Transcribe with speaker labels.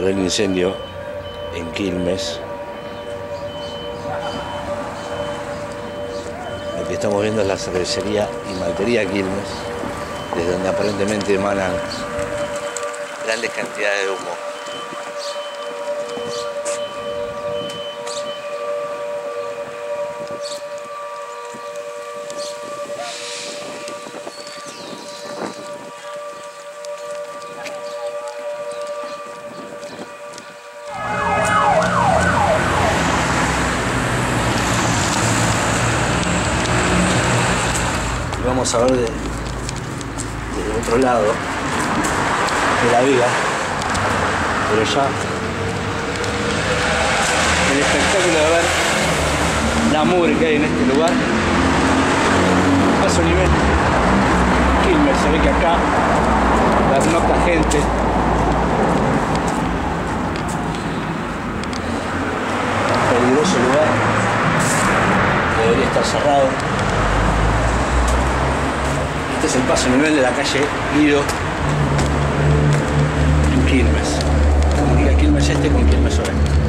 Speaker 1: terrible incendio en Quilmes. Lo que estamos viendo es la cervecería y maltería Quilmes, desde donde aparentemente emanan grandes cantidades de humo. Vamos a ver desde otro lado de la viga, pero ya el espectáculo de ver la mugre que hay en este lugar a su nivel. Quilmes, se ve que acá la nota gente. Peligroso lugar, debería estar cerrado. Este es el paso a nivel de la calle Guido en Quilmes. Comunica Quilmes Este con Quilmes Oeste.